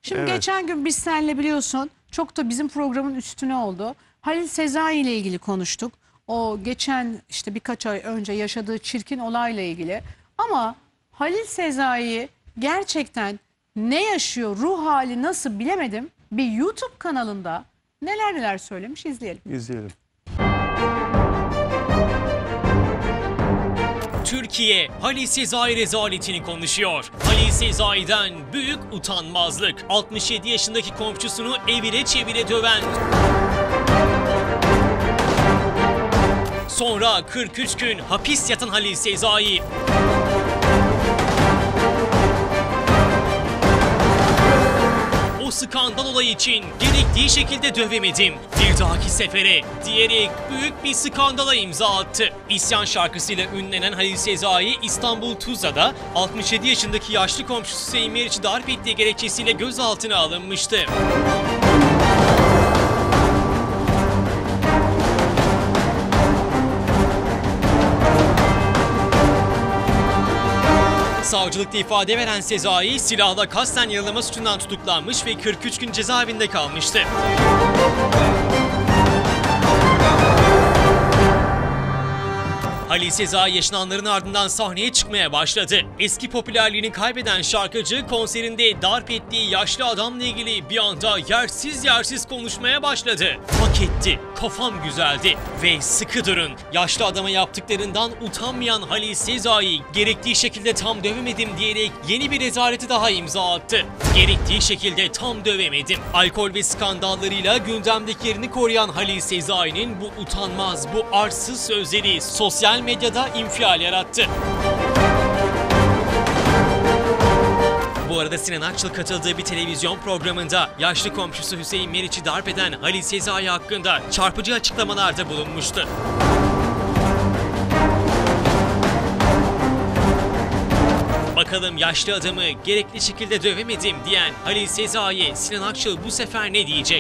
Şimdi Evet. geçen gün biz seninle biliyorsun çok da bizim programın üstüne oldu. Halil Sezai ile ilgili konuştuk. O geçen işte birkaç ay önce yaşadığı çirkin olayla ilgili. Ama Halil Sezai gerçekten ne yaşıyor, ruh hali nasıl bilemedim. Bir YouTube kanalında neler neler söylemiş, izleyelim. İzleyelim. Türkiye Halil Sezai rezaletini konuşuyor. Halil Sezai'den büyük utanmazlık. 67 yaşındaki komşusunu evire çevire döven. Sonra 43 gün hapis yatan Halil Sezai. O skandal olayı için gerektiği şekilde dövemedim. Bir dahaki sefere diyerek büyük bir skandala imza attı. İsyan şarkısıyla ünlenen Halil Sezai İstanbul Tuzla'da 67 yaşındaki yaşlı komşusu Hüseyin Meriç'i darp ettiği gerekçesiyle gözaltına alınmıştı. Savcılıkta ifade veren Sezai, silahla kasten yaralama suçundan tutuklanmış ve 43 gün cezaevinde kalmıştı. Halil Sezai yaşananların ardından sahneye çıkmaya başladı. Eski popülerliğini kaybeden şarkıcı konserinde darp ettiği yaşlı adamla ilgili bir anda yersiz konuşmaya başladı. Hak etti, kafam güzeldi ve sıkı durun. Yaşlı adama yaptıklarından utanmayan Halil Sezai gerektiği şekilde tam dövemedim diyerek yeni bir rezaleti daha imza attı. Gerektiği şekilde tam dövemedim. Alkol ve skandallarıyla gündemdeki yerini koruyan Halil Sezai'nin bu utanmaz, bu arsız sözleri sosyal medyada infial yarattı. Bu arada Sinan Akçıl katıldığı bir televizyon programında yaşlı komşusu Hüseyin Meriç'i darp eden Halil Sezai hakkında çarpıcı açıklamalarda bulunmuştu. Bakalım yaşlı adamı gerekli şekilde dövemedim diyen Halil Sezai'ye Sinan Akçıl bu sefer ne diyecek?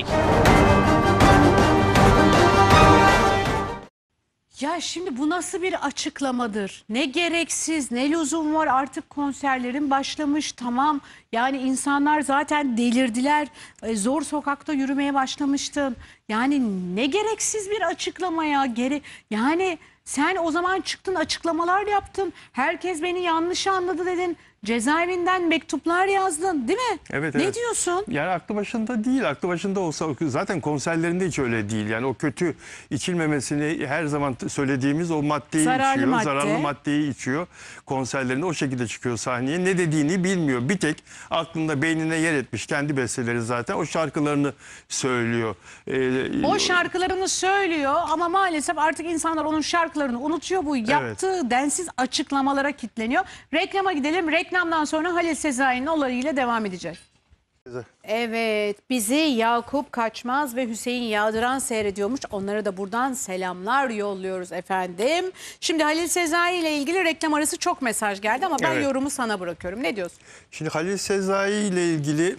Ya şimdi bu nasıl bir açıklamadır? Ne gereksiz, ne lüzum var, artık konserlerin başlamış, tamam. Yani insanlar zaten delirdiler, zor sokakta yürümeye başlamıştın. Yani ne gereksiz bir açıklama ya. Yani sen o zaman çıktın, açıklamalar yaptın. Herkes beni yanlış anladı dedin. Cezaevinden mektuplar yazdın, değil mi? Evet, Ne evet. diyorsun? Yani aklı başında değil. Aklı başında olsa zaten konserlerinde hiç öyle değil. Yani o kötü içilmemesini her zaman söylediğimiz o maddeyi Zararlı içiyor. madde. Zararlı maddeyi içiyor. Konserlerinde o şekilde çıkıyor sahneye. Ne dediğini bilmiyor. Bir tek aklında, beynine yer etmiş kendi besteleri zaten. O şarkılarını söylüyor. O şarkılarını söylüyor ama maalesef artık insanlar onun şarkılarını unutuyor. Bu yaptığı densiz açıklamalara kilitleniyor. Reklama gidelim. Reklamdan sonra Halil Sezai'nin olayıyla devam edeceğiz. Evet, bizi Yakup Kaçmaz ve Hüseyin Yağdıran seyrediyormuş. Onlara da buradan selamlar yolluyoruz efendim. Şimdi Halil Sezai ile ilgili reklam arası çok mesaj geldi ama ben yorumu sana bırakıyorum. Ne diyorsun? Şimdi Halil Sezai ile ilgili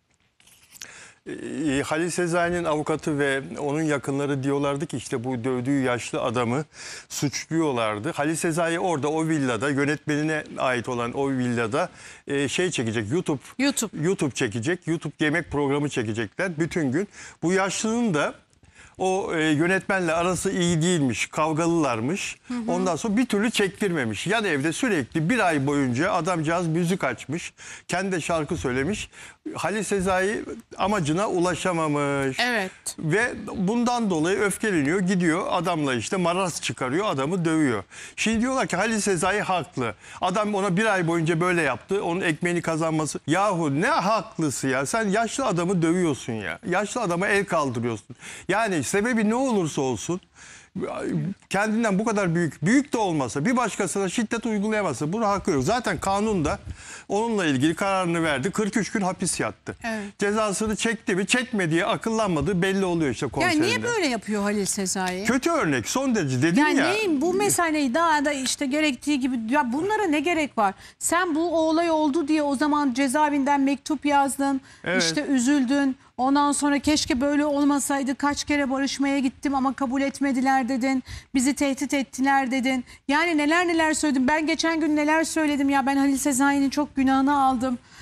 Halil Sezai'nin avukatı ve onun yakınları diyorlardı ki işte bu dövdüğü yaşlı adamı suçluyorlardı. Halil Sezai orada o villada, yönetmenine ait olan o villada şey çekecek, YouTube çekecek. YouTube yemek programı çekecekler bütün gün. Bu yaşlının da o yönetmenle arası iyi değilmiş, kavgalılarmış. Ondan sonra bir türlü çektirmemiş. Yan evde sürekli bir ay boyunca adamcağız müzik açmış. Kendi de şarkı söylemiş. Halil Sezai amacına ulaşamamış. Evet. Ve bundan dolayı öfkeleniyor, gidiyor adamla işte maraz çıkarıyor, adamı dövüyor. Şimdi diyorlar ki Halil Sezai haklı. Adam ona bir ay boyunca böyle yaptı, onun ekmeğini kazanması. Yahu ne haklısı ya, sen yaşlı adamı dövüyorsun ya. Yaşlı adama el kaldırıyorsun. Yani sebebi ne olursa olsun kendinden bu kadar büyük de olmasa, bir başkasına şiddet uygulayamazsa buna hakkı yok. Zaten kanunda onunla ilgili kararını verdi. 43 gün hapis yattı. Evet. Cezasını çekti mi çekmediği, akıllanmadığı belli oluyor işte konserinde. Yani niye böyle yapıyor Halil Sezai? Kötü örnek, son derece dedim yani ya. Neyin bu meseleyi daha da işte gerektiği gibi, ya bunlara ne gerek var? Sen bu olay oldu diye o zaman cezaevinden mektup yazdın, işte üzüldün. Ondan sonra keşke böyle olmasaydı, kaç kere barışmaya gittim ama kabul etmediler dedin. Bizi tehdit ettiler dedin. Yani neler söyledim. Ben geçen gün neler söyledim ya, ben Halil Sezai'nin çok günahını aldım.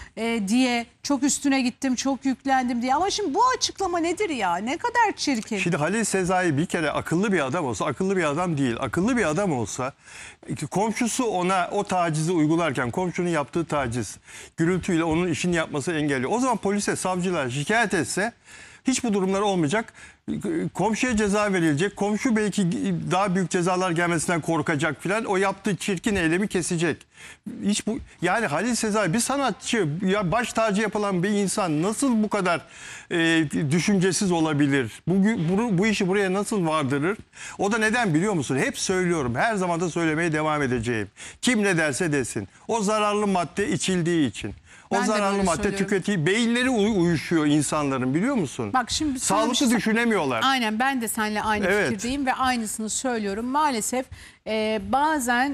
diye çok üstüne gittim, çok yüklendim diye. Ama şimdi bu açıklama nedir ya? Ne kadar çirkin. Şimdi Halil Sezai bir kere akıllı bir adam olsa, akıllı bir adam değil. Akıllı bir adam olsa komşusu ona o tacizi uygularken, komşunun yaptığı taciz gürültüyle onun işini yapması engelliyor. O zaman polise, savcılar şikayet etse hiç bu durumlar olmayacak. Komşuya ceza verilecek. Komşu belki daha büyük cezalar gelmesinden korkacak filan. O yaptığı çirkin eylemi kesecek. Hiç bu, yani Halil Sezai bir sanatçı, ya baş tacı yapılan bir insan nasıl bu kadar düşüncesiz olabilir? Bu işi buraya nasıl vardırır? O da neden biliyor musun? Hep söylüyorum. Her zaman da söylemeye devam edeceğim. Kim ne derse desin. O zararlı madde içildiği için. O Ben de zararlı böyle madde söylüyorum. tüketiği, beyinleri uyuşuyor insanların, biliyor musun? Bak şimdi Sağlıklı düşünemiyorlar. Aynen, ben de seninle aynı Evet. fikirdeyim ve aynısını söylüyorum. Maalesef bazen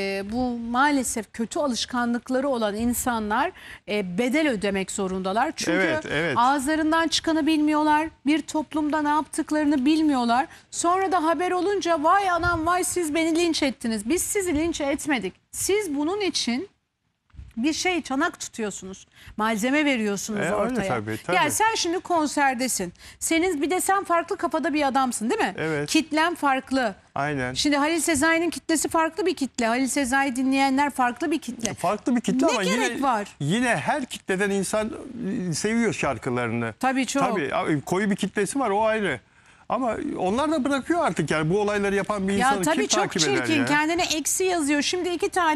bu maalesef kötü alışkanlıkları olan insanlar bedel ödemek zorundalar. Çünkü Evet. ağızlarından çıkanı bilmiyorlar. Bir toplumda ne yaptıklarını bilmiyorlar. Sonra da haber olunca vay anam vay siz beni linç ettiniz. Biz sizi linç etmedik. Siz bunun için bir şey, çanak tutuyorsunuz. Malzeme veriyorsunuz öyle ortaya. tabii. Yani sen şimdi konserdesin. Bir de sen farklı kafada bir adamsın değil mi? Evet. Kitlen farklı. Aynen. Şimdi Halil Sezai'nin kitlesi farklı bir kitle. Halil Sezai dinleyenler farklı bir kitle. Farklı bir kitle Ne ama gerek var? yine her kitleden insan seviyor şarkılarını. Tabii çok. Tabii koyu bir kitlesi var, o ayrı. Ama onlar da bırakıyor artık, yani bu olayları yapan bir insanı Ya kim tabii çok takip eder çirkin. ya? Kendine eksi yazıyor. Şimdi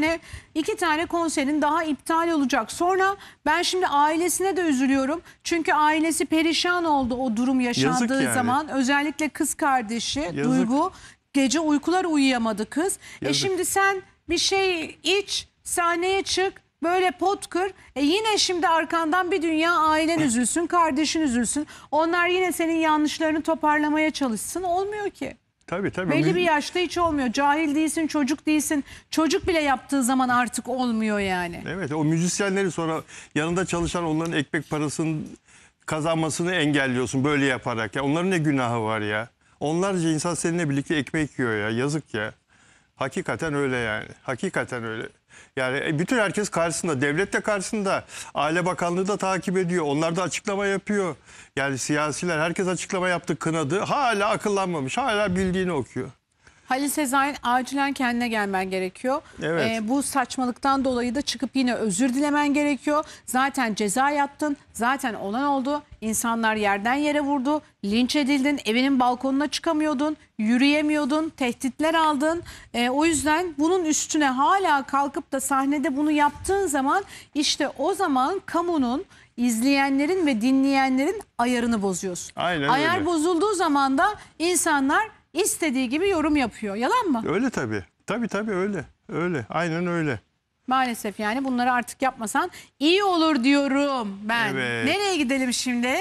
iki tane konserin daha iptal olacak. Sonra ben şimdi ailesine de üzülüyorum. Çünkü ailesi perişan oldu o durum yaşandığı yani. zaman. Özellikle kız kardeşi Yazık. Duygu. Gece uykular uyuyamadı kız. Yazık. Şimdi sen bir şey iç, sahneye çık. Böyle pot kır. Yine şimdi arkandan bir dünya ailen üzülsün, kardeşin üzülsün. Onlar yine senin yanlışlarını toparlamaya çalışsın. Olmuyor ki. Tabii. Belli bir yaşta hiç olmuyor. Cahil değilsin, çocuk değilsin. Çocuk bile yaptığı zaman artık olmuyor yani. Evet, o müzisyenleri sonra yanında çalışan onların ekmek parasını kazanmasını engelliyorsun böyle yaparak. Ya onların ne günahı var ya? Onlarca insan seninle birlikte ekmek yiyor ya. Yazık ya. Hakikaten öyle yani. Hakikaten öyle. Yani bütün herkes karşısında, devlet de karşısında, Aile Bakanlığı da takip ediyor. Onlar da açıklama yapıyor. Yani siyasiler, herkes açıklama yaptı, kınadı. Hala akıllanmamış, hala bildiğini okuyor. Halil Sezai acilen kendine gelmen gerekiyor. Evet. Bu saçmalıktan dolayı da çıkıp yine özür dilemen gerekiyor. Zaten ceza yattın. Zaten olan oldu. İnsanlar yerden yere vurdu. Linç edildin. Evinin balkonuna çıkamıyordun. Yürüyemiyordun. Tehditler aldın. O yüzden bunun üstüne hala kalkıp da sahnede bunu yaptığın zaman işte o zaman kamunun, izleyenlerin ve dinleyenlerin ayarını bozuyorsun. Aynen Ayar öyle. bozulduğu zaman da insanlar İstediği gibi yorum yapıyor. Yalan mı? Öyle tabii. Tabii öyle. Öyle. Aynen öyle. Maalesef yani bunları artık yapmasan iyi olur diyorum ben. Evet. Nereye gidelim şimdi?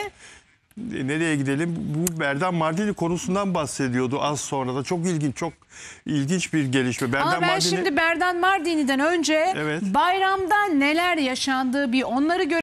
Nereye gidelim? Bu Berdan Mardini konusundan bahsediyordu az sonra da. Çok ilginç bir gelişme. Ama ben şimdi Berdan Mardini'den önce Evet. bayramda neler yaşandığı bir onları